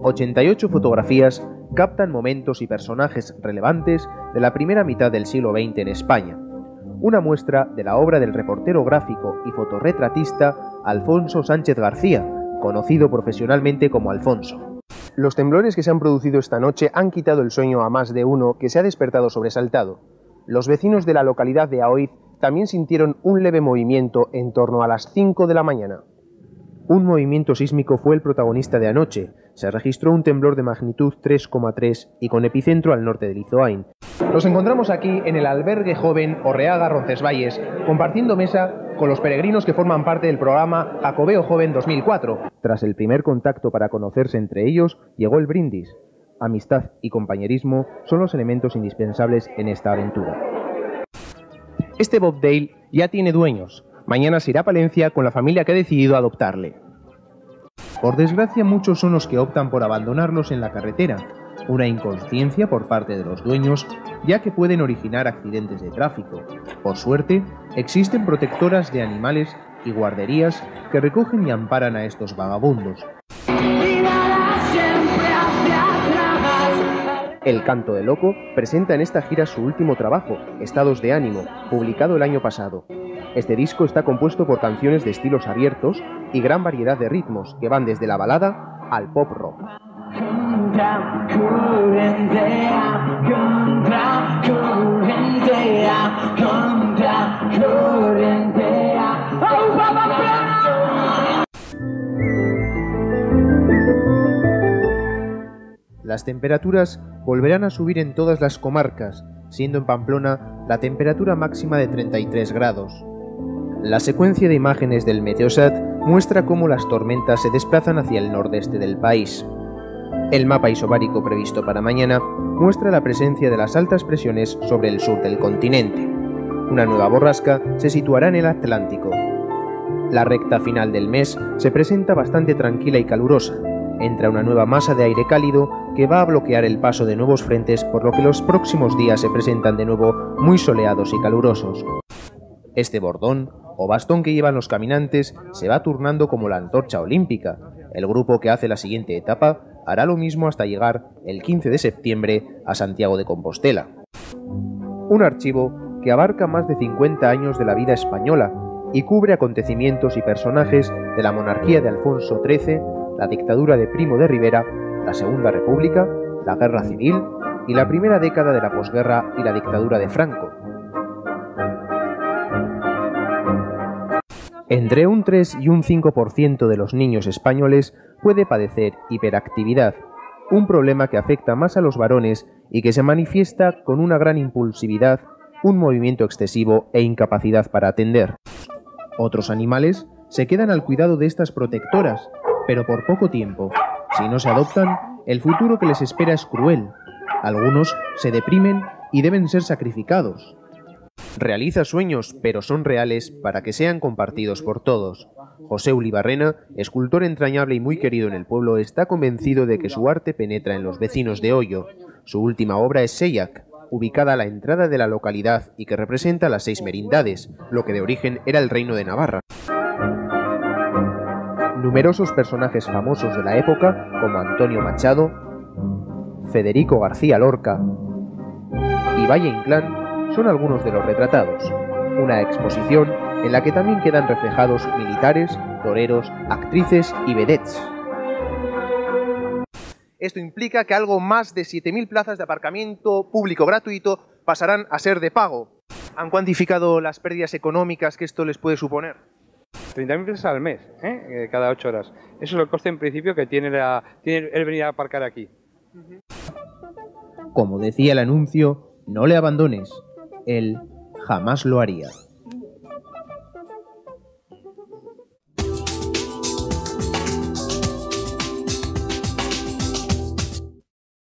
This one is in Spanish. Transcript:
88 fotografías captan momentos y personajes relevantes de la primera mitad del siglo XX en España. Una muestra de la obra del reportero gráfico y fotorretratista Alfonso Sánchez García, conocido profesionalmente como Alfonso. Los temblores que se han producido esta noche han quitado el sueño a más de uno que se ha despertado sobresaltado. Los vecinos de la localidad de Aoiz también sintieron un leve movimiento en torno a las 5 de la mañana. Un movimiento sísmico fue el protagonista de anoche. Se registró un temblor de magnitud 3,3 y con epicentro al norte de Lizoain. Nos encontramos aquí en el albergue joven Orreaga Roncesvalles, compartiendo mesa con los peregrinos que forman parte del programa Jacobeo Joven 2004. Tras el primer contacto para conocerse entre ellos, llegó el brindis. Amistad y compañerismo son los elementos indispensables en esta aventura. Este bobtail ya tiene dueños. Mañana se irá a Palencia con la familia que ha decidido adoptarle. Por desgracia, muchos son los que optan por abandonarlos en la carretera, una inconsciencia por parte de los dueños, ya que pueden originar accidentes de tráfico. Por suerte, existen protectoras de animales y guarderías que recogen y amparan a estos vagabundos. El Canto del Loco presenta en esta gira su último trabajo, Estados de Ánimo, publicado el año pasado. Este disco está compuesto por canciones de estilos abiertos y gran variedad de ritmos que van desde la balada al pop rock. Las temperaturas volverán a subir en todas las comarcas, siendo en Pamplona la temperatura máxima de 33 grados. La secuencia de imágenes del Meteosat muestra cómo las tormentas se desplazan hacia el nordeste del país. El mapa isobárico previsto para mañana muestra la presencia de las altas presiones sobre el sur del continente. Una nueva borrasca se situará en el Atlántico. La recta final del mes se presenta bastante tranquila y calurosa. Entra una nueva masa de aire cálido que va a bloquear el paso de nuevos frentes, por lo que los próximos días se presentan de nuevo muy soleados y calurosos. Este bordón, o bastón que llevan los caminantes, se va turnando como la antorcha olímpica. El grupo que hace la siguiente etapa hará lo mismo hasta llegar el 15 de septiembre a Santiago de Compostela. Un archivo que abarca más de 50 años de la vida española y cubre acontecimientos y personajes de la monarquía de Alfonso XIII, la dictadura de Primo de Rivera, la Segunda República, la Guerra Civil y la primera década de la posguerra y la dictadura de Franco. Entre un 3 y un 5% de los niños españoles puede padecer hiperactividad, un problema que afecta más a los varones y que se manifiesta con una gran impulsividad, un movimiento excesivo e incapacidad para atender. Otros animales se quedan al cuidado de estas protectoras, pero por poco tiempo. Si no se adoptan, el futuro que les espera es cruel. Algunos se deprimen y deben ser sacrificados. Realiza sueños, pero son reales para que sean compartidos por todos. José Ulibarrena, escultor entrañable y muy querido en el pueblo, está convencido de que su arte penetra en los vecinos de Ollo. Su última obra es Seiac, ubicada a la entrada de la localidad y que representa las 6 merindades, lo que de origen era el reino de Navarra. Numerosos personajes famosos de la época, como Antonio Machado, Federico García Lorca y Valle Inclán, son algunos de los retratados. Una exposición en la que también quedan reflejados militares, toreros, actrices y vedettes. Esto implica que algo más de 7.000 plazas de aparcamiento público gratuito pasarán a ser de pago. ¿Han cuantificado las pérdidas económicas que esto les puede suponer? 30.000 pesos al mes, cada 8 horas. Eso es el coste en principio que tiene el venir a aparcar aquí. Como decía el anuncio, no le abandones. Él jamás lo haría.